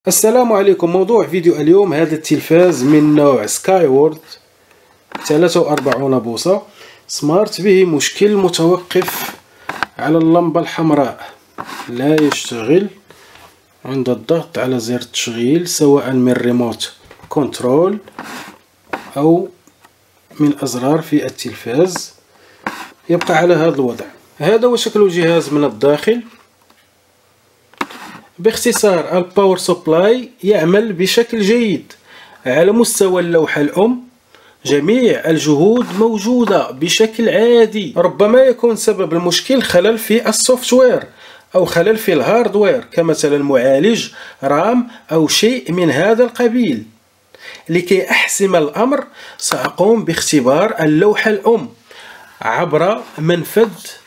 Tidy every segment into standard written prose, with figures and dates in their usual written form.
السلام عليكم. موضوع فيديو اليوم هذا التلفاز من نوع سكايورد 43 بوصة سمارت به مشكل متوقف على اللمبة الحمراء، لا يشتغل عند الضغط على زر التشغيل سواء من ريموت كنترول أو من أزرار في التلفاز، يبقى على هذا الوضع. هذا هو شكل الجهاز من الداخل. باختصار الباور سبلاي يعمل بشكل جيد على مستوى اللوحة الأم، جميع الجهود موجودة بشكل عادي. ربما يكون سبب المشكل خلل في السوفتوير أو خلل في الهاردوير كمثلا معالج رام أو شيء من هذا القبيل. لكي أحسم الأمر سأقوم باختبار اللوحة الأم عبر منفذ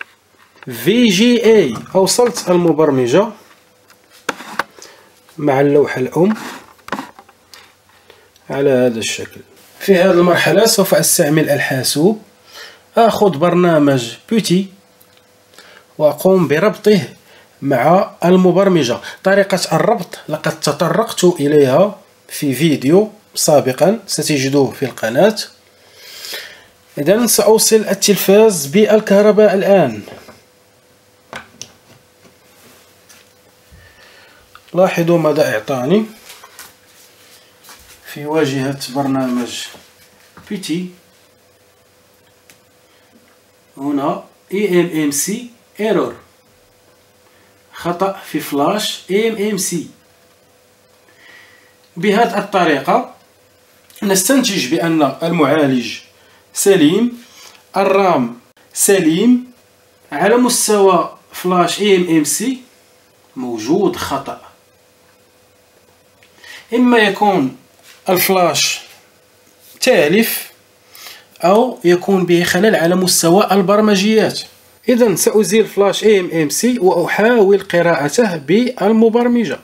VGA. أوصلت المبرمجة مع اللوحة الأم على هذا الشكل. في هذه المرحلة سوف أستعمل الحاسوب، أخذ برنامج بوتي وأقوم بربطه مع المبرمجة. طريقة الربط لقد تطرقت إليها في فيديو سابقا ستجدوه في القناة. إذن سأوصل التلفاز بالكهرباء الآن. لاحظوا ماذا إعطاني في واجهة برنامج بوتي. هنا eMMC error، خطأ في فلاش eMMC. بهذه الطريقة نستنتج بأن المعالج سليم، الرام سليم، على مستوى فلاش eMMC موجود خطأ. إما يكون الفلاش تالف أو يكون به خلل على مستوى البرمجيات. إذن سأزيل فلاش eMMC وأحاول قراءته بالمبرمجة.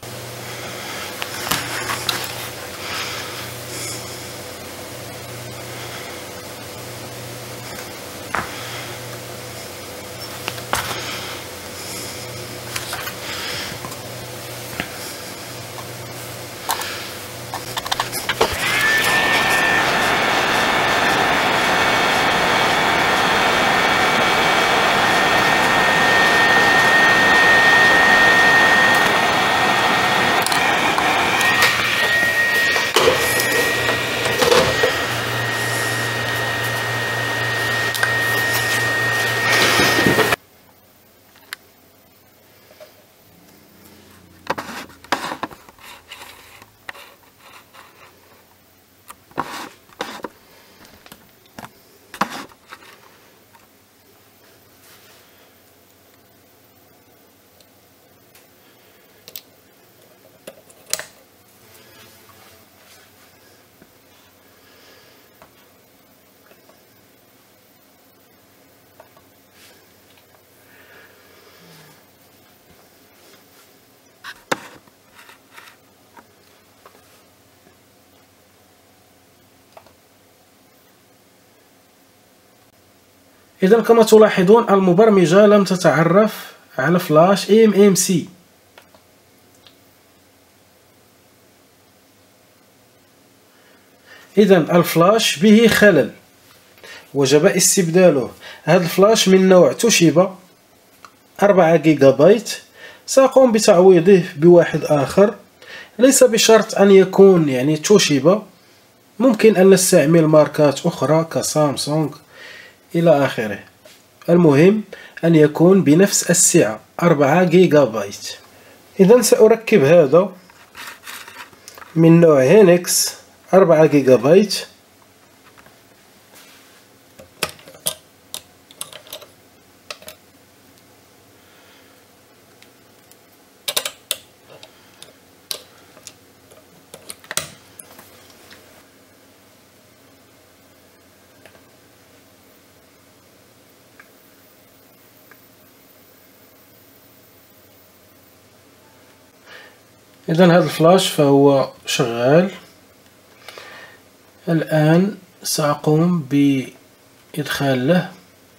إذن كما تلاحظون المبرمجة لم تتعرف على فلاش eMMC. إذن الفلاش به خلل وجب استبداله. هذا الفلاش من نوع توشيبا 4 جيجا بايت، سأقوم بتعويضه بواحد آخر. ليس بشرط أن يكون توشيبا، ممكن أن نستعمل ماركات أخرى كسامسونج إلى آخره. المهم أن يكون بنفس السعة 4 جيجا بايت. إذن سأركب هذا من نوع هينكس 4 جيجا بايت. إذن هذا الفلاش فهو شغال. الآن سأقوم بإدخال له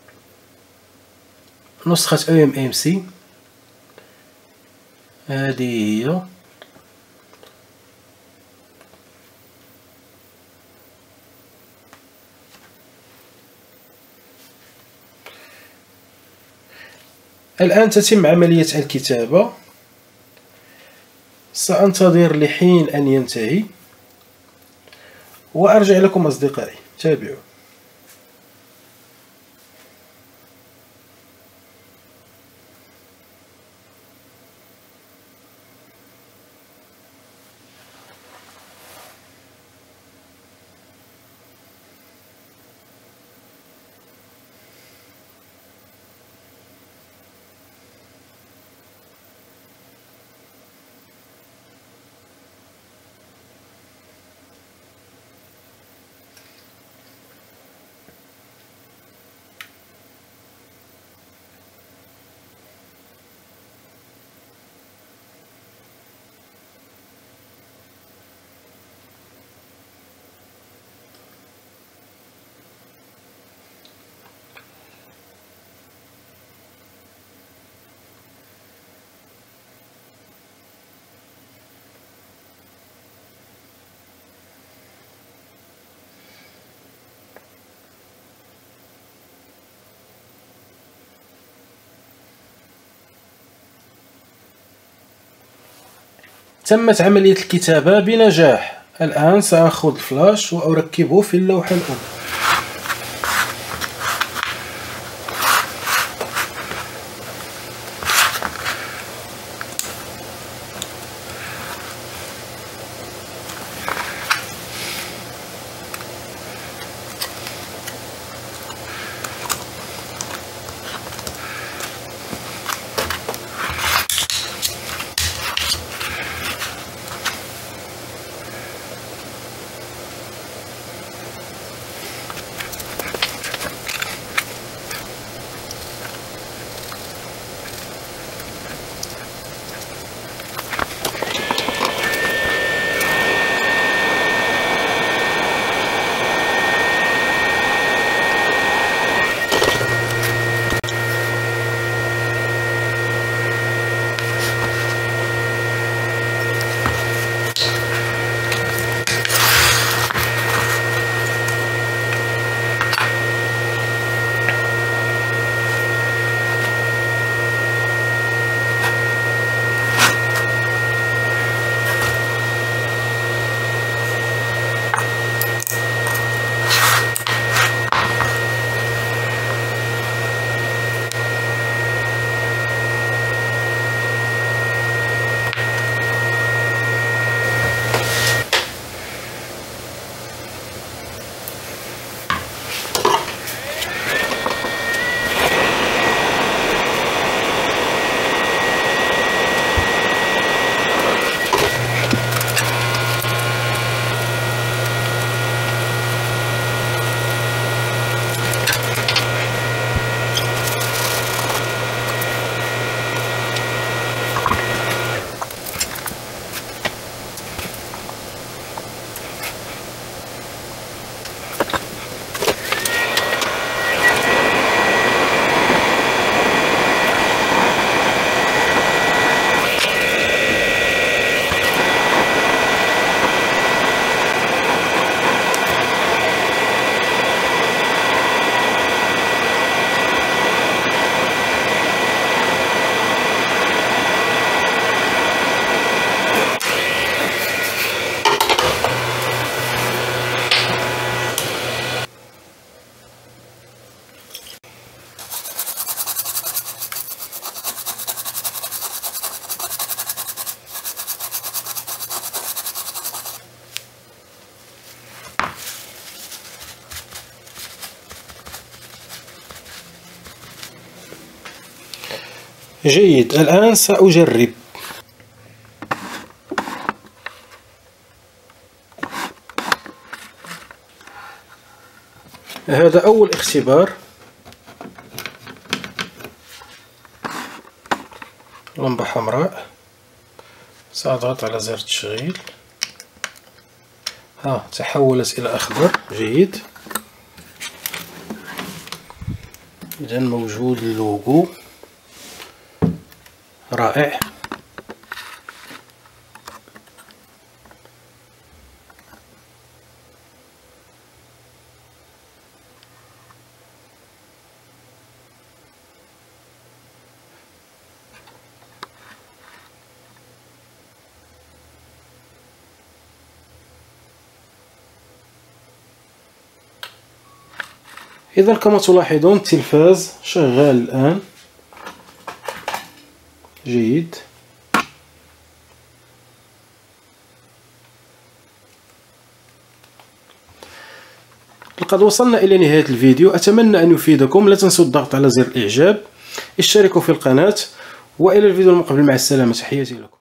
نسخة eMMC. هذه هي الآن تتم عملية الكتابة. سأنتظر لحين أن ينتهي وأرجع لكم أصدقائي. تابعوا. تمت عملية الكتابة بنجاح. الآن سأخذ الفلاش وأركبه في اللوحة الأم. جيد، الآن سأجرب. هذا أول اختبار. لمبة حمراء. سأضغط على زر التشغيل. تحولت إلى أخضر. جيد. إذا موجود اللوغو. رائع. إذا كما تلاحظون التلفاز شغال الآن جيد. لقد وصلنا إلى نهاية الفيديو، أتمنى أن يفيدكم. لا تنسوا الضغط على زر الإعجاب، اشتركوا في القناة، وإلى الفيديو المقبل. مع السلامة، تحياتي لكم.